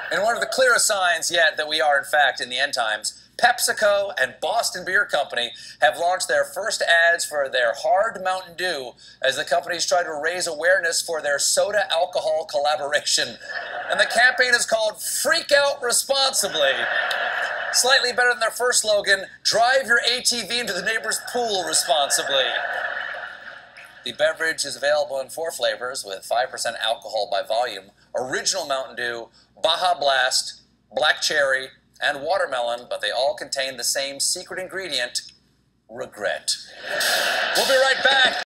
And one of the clearest signs yet that we are, in fact, in the end times, PepsiCo and Boston Beer Company have launched their first ads for their Hard Mountain Dew as the companies try to raise awareness for their soda alcohol collaboration. And the campaign is called Freak Out Responsibly. Slightly better than their first slogan, Drive Your ATV into the neighbor's pool responsibly. The beverage is available in 4 flavors with 5% alcohol by volume: Original Mountain Dew, Baja Blast, Black Cherry, and Watermelon, but they all contain the same secret ingredient: regret. We'll be right back.